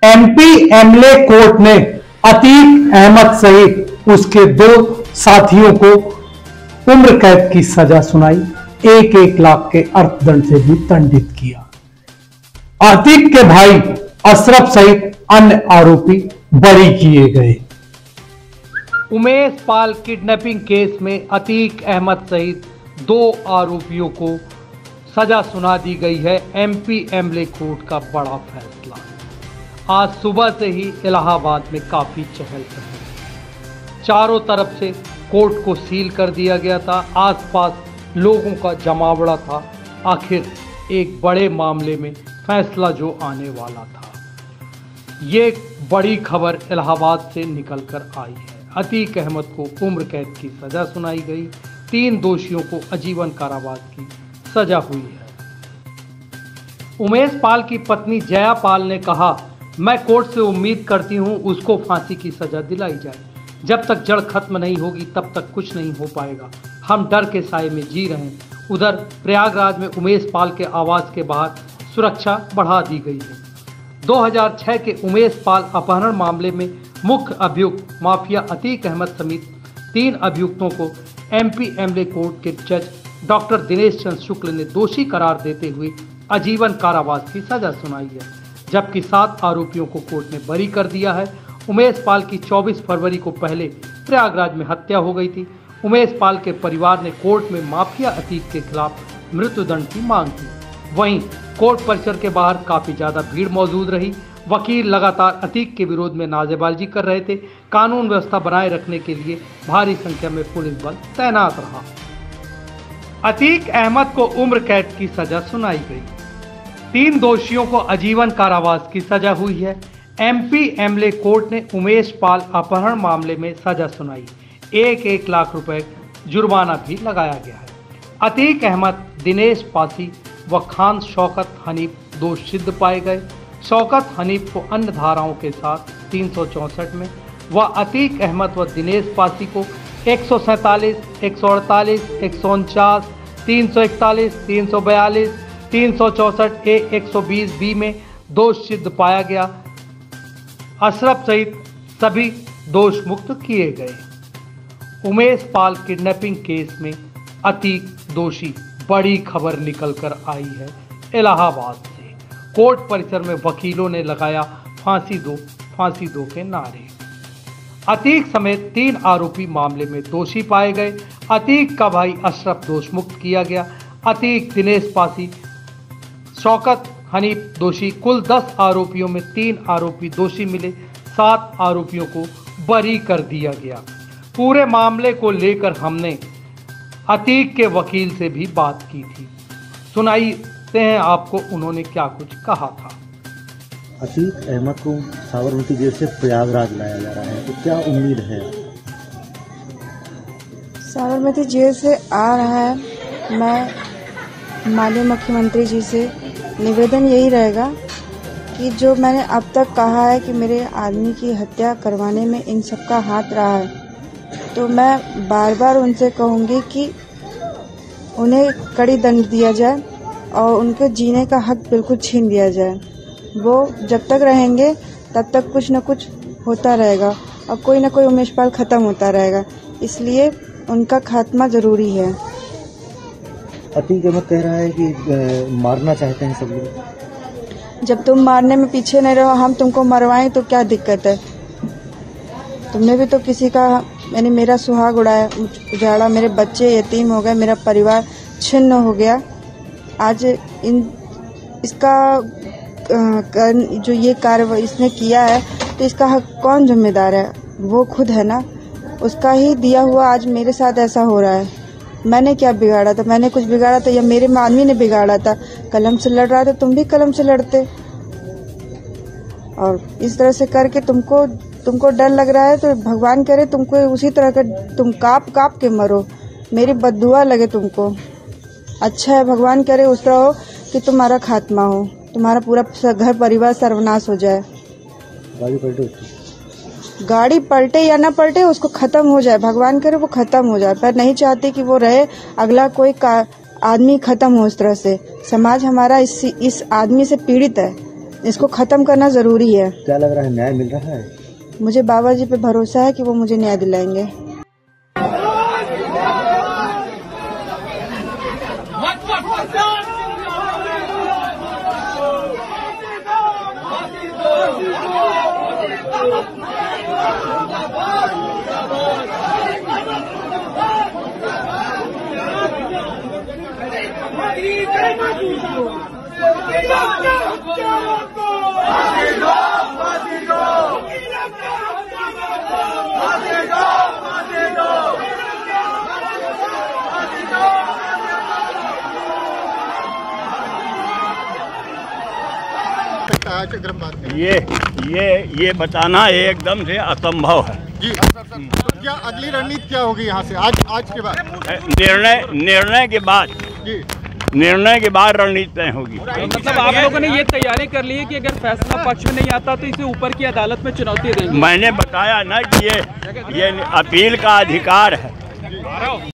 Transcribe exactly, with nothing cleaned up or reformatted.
MP MLA court ने अतीक अहमद सहित उसके दो साथियों को उम्र कैद की सजा सुनाई, एक एक लाख के अर्थदंड से भी दंडित किया। अतीक के भाई अशरफ सहित अन्य आरोपी बरी किए गए। उमेश पाल किडनैपिंग केस में अतीक अहमद सहित दो आरोपियों को सजा सुना दी गई है। एमपी एमएलए कोर्ट का बड़ा फैसला। आज सुबह से ही इलाहाबाद में काफी चहल पहल, चारों तरफ से कोर्ट को सील कर दिया गया था। आसपास लोगों का जमावड़ा था। आखिर एक बड़े मामले में फैसला जो आने वाला था। ये बड़ी खबर इलाहाबाद से निकलकर आई है। अतीक अहमद को उम्र कैद की सजा सुनाई गई। तीन दोषियों को आजीवन कारावास की सजा हुई है। उमेश पाल की पत्नी जया पाल ने कहा, मैं कोर्ट से उम्मीद करती हूं उसको फांसी की सजा दिलाई जाए। जब तक जड़ खत्म नहीं होगी तब तक कुछ नहीं हो पाएगा। हम डर के साए में जी रहे हैं। उधर प्रयागराज में उमेश पाल के आवास के बाहर सुरक्षा बढ़ा दी गई है। दो हज़ार छह के उमेश पाल अपहरण मामले में मुख्य अभियुक्त माफिया अतीक अहमद समेत तीन अभियुक्तों को एमपी एमएलए कोर्ट के जज डॉक्टर दिनेश चंद्र शुक्ल ने दोषी करार देते हुए आजीवन कारावास की सजा सुनाई है, जबकि सात आरोपियों को कोर्ट ने बरी कर दिया है। उमेश पाल की चौबीस फरवरी को पहले प्रयागराज में हत्या हो गई थी। उमेश पाल के परिवार ने कोर्ट में माफिया अतीक के खिलाफ मृत्युदंड की मांग की। वहीं कोर्ट परिसर के बाहर काफी ज्यादा भीड़ मौजूद रही। वकील लगातार अतीक के विरोध में नारेबाजी कर रहे थे। कानून व्यवस्था बनाए रखने के लिए भारी संख्या में पुलिस बल तैनात रहा। अतीक अहमद को उम्र कैद की सजा सुनाई गई। तीन दोषियों को आजीवन कारावास की सजा हुई है। एमपी एमएलए कोर्ट ने उमेश पाल अपहरण मामले में सजा सुनाई। एक एक लाख रुपए जुर्माना भी लगाया गया है। अतीक अहमद, दिनेश पासी व खान शौकत हनीफ दोष सिद्ध पाए गए। शौकत हनीफ को अन्य धाराओं के साथ तीन सौ चौंसठ में व अतीक अहमद व दिनेश पासी को एक सौ सैंतालीस, एक सौ अड़तालीस, एक सौ उनचास, तीन सौ इकतालीस, तीन सौ बयालीस, तीन सौ चौंसठ ए एक सौ बीस बी में दोष सिद्ध पाया गया। अशरफ सहित सभी दोष मुक्त किए गए। उमेश पाल किडनैपिंग केस में अतीक दोषी, बड़ी खबर निकलकर आई है इलाहाबाद से। कोर्ट परिसर में वकीलों ने लगाया फांसी दो, फांसी दो के नारे। अतीक समेत तीन आरोपी मामले में दोषी पाए गए। अतीक का भाई अशरफ दोष मुक्त किया गया। अतीक, दिनेश पासी, शौकत हनीफ दोषी। कुल दस आरोपियों में तीन आरोपी दोषी मिले। सात आरोपियों को बरी कर दिया गया। पूरे मामले को लेकर हमने अतीक के वकील से भी बात की थी। सुनाइते हैं आपको उन्होंने क्या कुछ कहा था। अतीक अहमद को साबरमती जेल से प्रयागराज लाया जा रहा है, तो क्या उम्मीद है? साबरमती जेल से आ रहा है। मैं माननीय मुख्यमंत्री जी से निवेदन यही रहेगा कि जो मैंने अब तक कहा है कि मेरे आदमी की हत्या करवाने में इन सबका हाथ रहा है, तो मैं बार बार उनसे कहूँगी कि उन्हें कड़ी दंड दिया जाए और उनके जीने का हक बिल्कुल छीन दिया जाए। वो जब तक रहेंगे तब तक कुछ न कुछ होता रहेगा और कोई न कोई उमेश पाल खत्म होता रहेगा, इसलिए उनका खात्मा जरूरी है। अतीक अहमद कह रहा है कि आ, मारना चाहते हैं सब लोग। जब तुम मारने में पीछे नहीं रहो, हम तुमको मरवाएं तो क्या दिक्कत है? तुमने भी तो किसी का, यानी मेरा सुहाग उड़ाया, उजाड़ा, मेरे बच्चे यतीम हो गए, मेरा परिवार छिन्न हो गया। आज इन इसका जो ये कार्य इसने किया है तो इसका हक कौन जिम्मेदार है? वो खुद है ना। उसका ही दिया हुआ आज मेरे साथ ऐसा हो रहा है। मैंने क्या बिगाड़ा था? मैंने कुछ बिगाड़ा था या मेरे आदमी ने बिगाड़ा था? कलम से लड़ रहा था, तुम भी कलम से लड़ते। और इस तरह से करके तुमको तुमको डर लग रहा है तो भगवान करे तुमको उसी तरह का तुम काप काप के मरो। मेरी बद्दुआ लगे तुमको। अच्छा है, भगवान करे उस तरह हो कि तुम्हारा खात्मा हो, तुम्हारा पूरा घर परिवार सर्वनाश हो जाए। गाड़ी पलटे गाड़ी पलटे या ना पलटे, उसको खत्म हो जाए। भगवान करे वो खत्म हो जाए, पर नहीं चाहती कि वो रहे, अगला कोई आदमी खत्म हो इस तरह से। समाज हमारा इस इस आदमी से पीड़ित है, इसको खत्म करना जरूरी है। क्या लग रहा है, न्याय मिल रहा है? मुझे बाबा जी पे भरोसा है कि वो मुझे न्याय दिलाएंगे। ये ये ये बताना एकदम से असंभव है जी। तो क्या अगली रणनीति क्या होगी यहाँ से आज आज के बाद? निर्णय निर्णय के बाद जी निर्णय के बाद रणनीति तय होगी। मतलब आप लोगों ने ये तैयारी कर ली है कि अगर फैसला पक्ष में नहीं आता तो इसे ऊपर की अदालत में चुनौती देंगे। मैंने बताया ना कि ये ये अपील का अधिकार है।